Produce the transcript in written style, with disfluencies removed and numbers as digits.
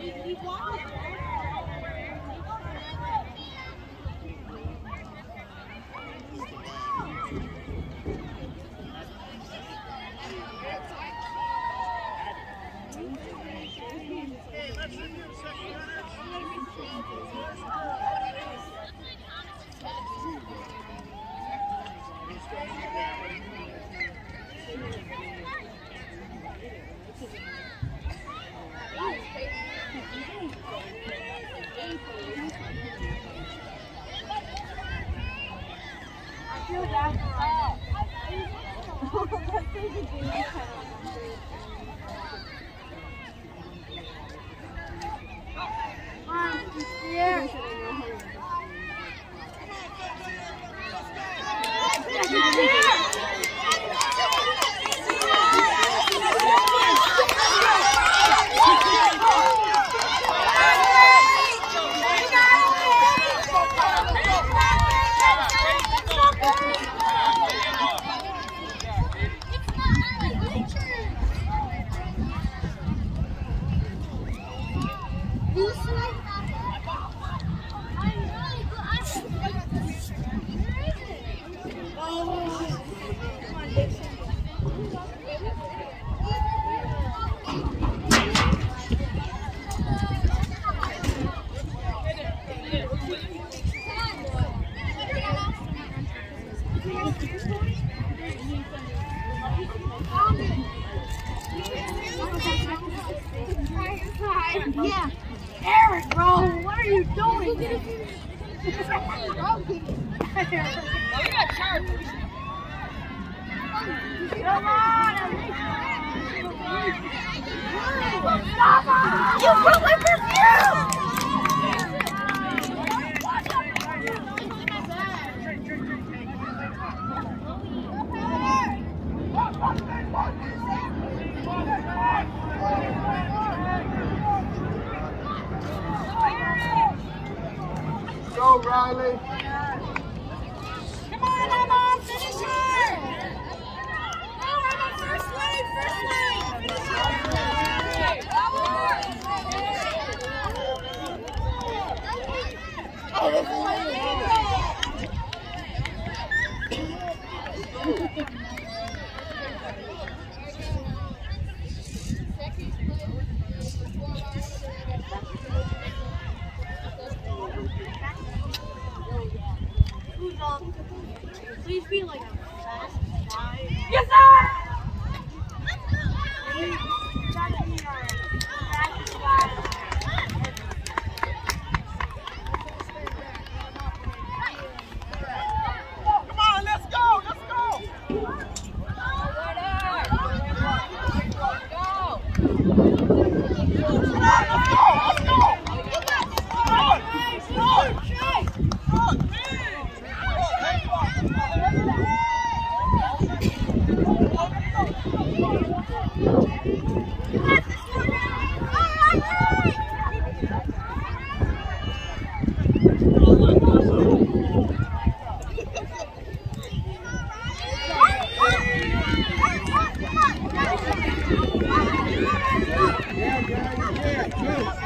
Yeah. Eric, bro, what are you doing? We got charged. Come on, you put my perfume! Go, Riley. Come on, Emma, finish her! Oh, Emma, first lane, finish her! Oh, this is my please be like a fast guy. Yes, sir! Come on, let's go, let's go. Yeah,